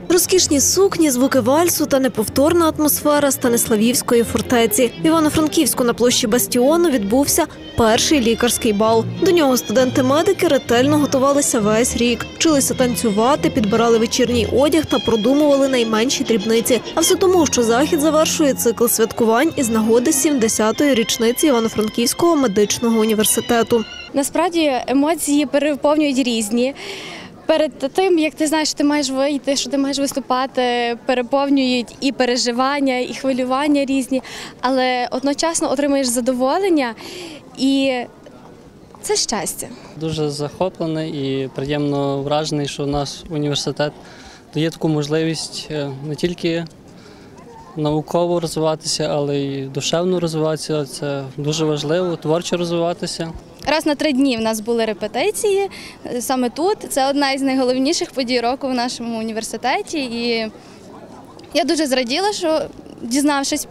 Розкішні сукні, звуки вальсу та неповторна атмосфера Станиславівської фортеці. В Івано-Франківську на площі Бастіону відбувся перший лікарський бал. До нього студенти-медики ретельно готувалися весь рік. Вчилися танцювати, підбирали вечірній одяг та продумували найменші дрібниці. А все тому, що захід завершує цикл святкувань із нагоди 70-ї річниці Івано-Франківського медичного університету. Насправді емоції переповнюють різні. Перед тим, як ти знаєш, що ти маєш вийти, що ти маєш виступати, переповнюють і переживання, і хвилювання різні, але одночасно отримуєш задоволення і це щастя. Дуже захоплений і приємно вражений, що наш університет дає таку можливість не тільки науково розвиватися, але й душевно розвиватися. Це дуже важливо, творчо розвиватися. Раз на 3 дні в нас були репетиції саме тут. Це одна із найголовніших подій року в нашому університеті. І я дуже зраділа, що дізнавшись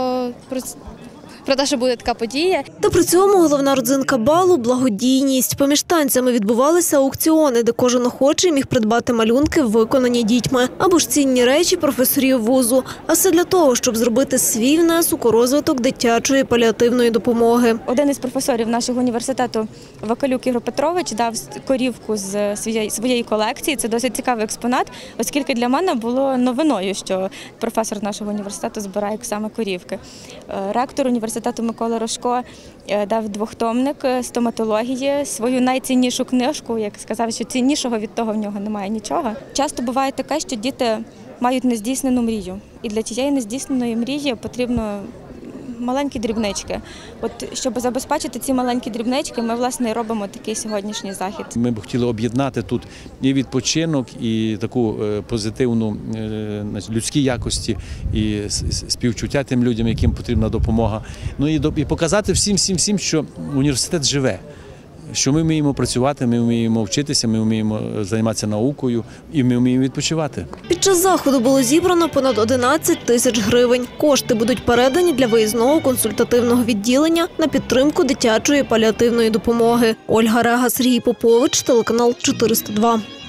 про те, що буде така подія. Та при цьому головна родзинка балу – благодійність. Поміж танцями відбувалися аукціони, де кожен охочий міг придбати малюнки, виконані дітьми, або ж цінні речі професорів вузу. А все для того, щоб зробити свій внесок у розвиток дитячої паліативної допомоги. Один із професорів нашого університету, Вакалюк Ігор Петрович, дав корівку з своєї колекції. Це досить цікавий експонат, оскільки для мене було новиною, що професор нашого університету збирає саме корівки. Ректор університету Микола Рожко дав 2-томник стоматології, свою найціннішу книжку, як сказав, що ціннішого від того в нього немає нічого. Часто буває таке, що діти мають нездійснену мрію. І для тієї нездійсненої мрії потрібно маленькі дрібнички. От, щоб забезпечити ці маленькі дрібнички, ми, власне, і робимо такий сьогоднішній захід. Ми б хотіли об'єднати тут і відпочинок, і таку позитивну людські якості, і співчуття тим людям, яким потрібна допомога. Ну і показати всім, що університет живе. Що ми вміємо працювати, ми вміємо вчитися, ми вміємо займатися наукою і ми вміємо відпочивати. Під час заходу було зібрано понад 11 тисяч гривень. Кошти будуть передані для виїзного консультативного відділення на підтримку дитячої паліативної допомоги. Ольга Рега, Сергій Попович, телеканал 402.